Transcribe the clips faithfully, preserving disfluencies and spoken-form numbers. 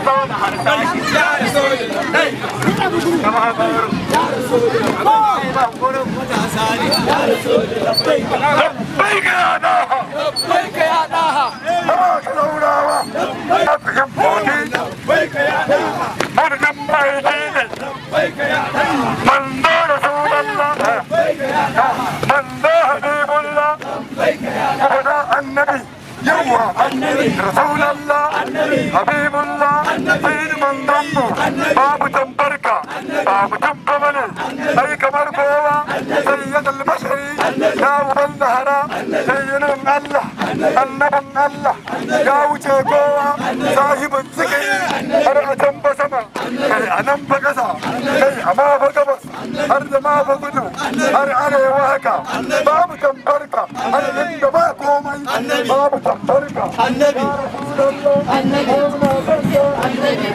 zauna harsashi ya Rasulullahi kama goro ya Rasulullahi ba gurin matasa ne ya Rasulullahi labbaika ya daha labbaika ya daha ba ka zaurawa labbaika labbaika ya daha murnan mai dine labbaika ya daha manzo Rasulullah labbaika ya daha manzo Habibullah labbaika ya daha annabi يوا رسول الله حبيب الله سيد من ضمه باب تنبركة باب تنبمن أي كبر قوة سيد البشري يا أبو النهرة سيد الله النبي الله يا وجه قوة صاحب الزكي أرى تنبسمة كي أنم بقسا كي أما بقبس أرد ما بقدو أرى علي وهكا باب تنبركة أرى لنك ما قومي باب تنبركة النبي النبي النبي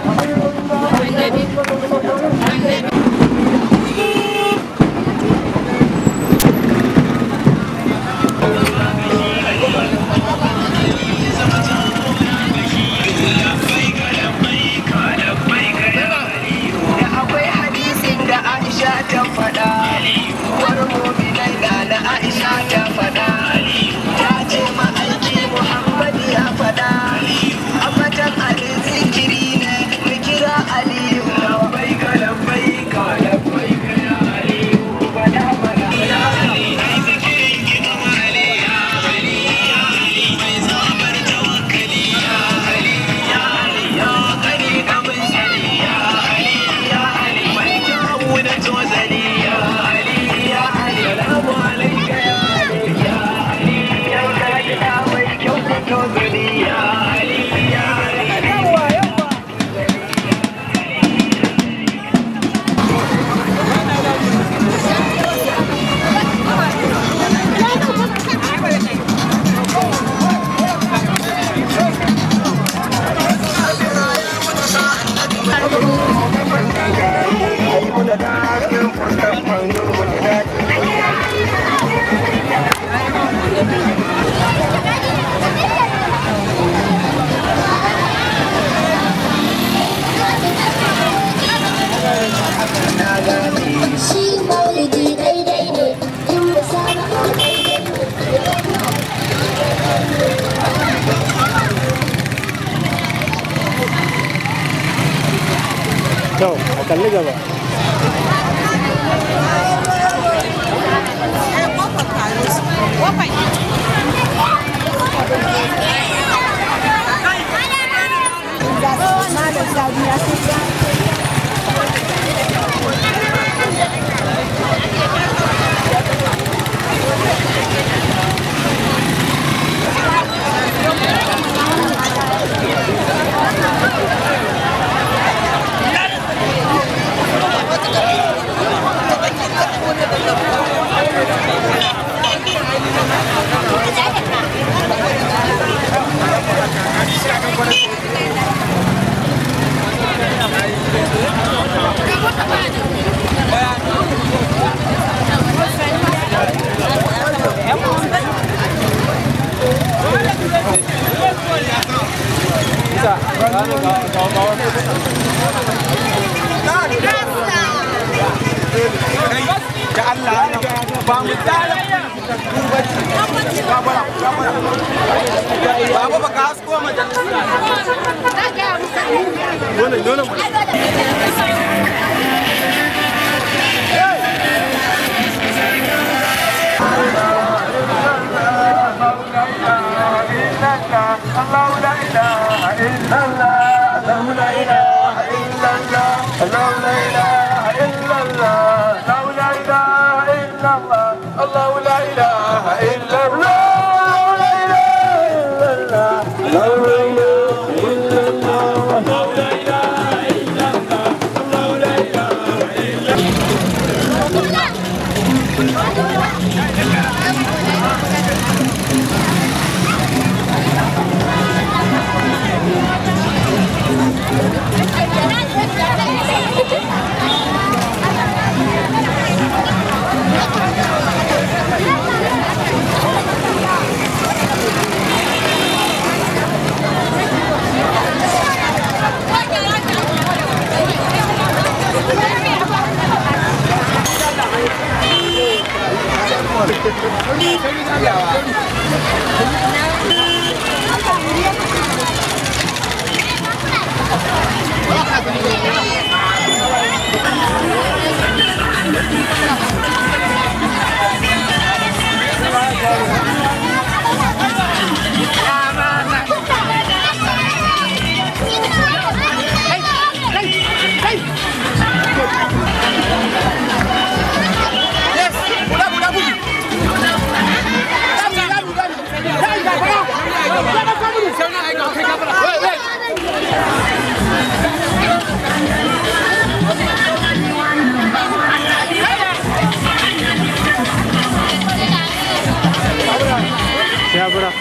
النبي Tuh, akan liga ba? da Allah ba mu tsara ba ba ka hasko majalisa dole dole Allah la ilaha illallah Allah la ilaha illallah Allah la ilaha illallah الله لا إله إلا الله لا إله إلا الله لا إله إلا الله لا إله إلا الله Ya, bro.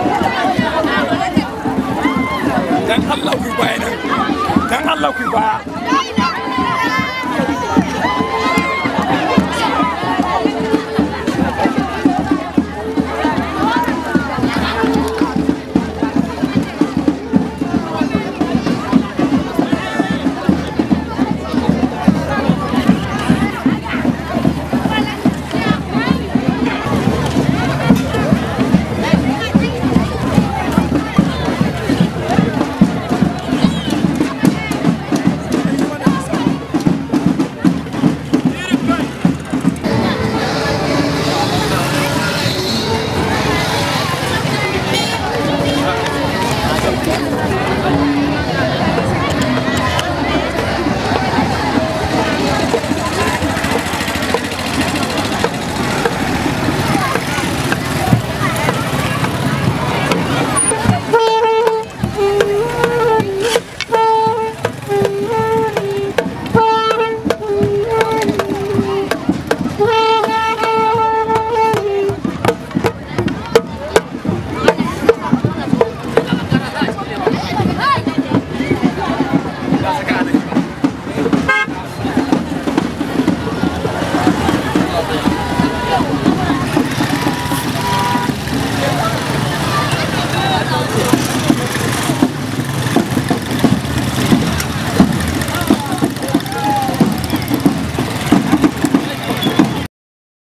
Dan Allah ku baya.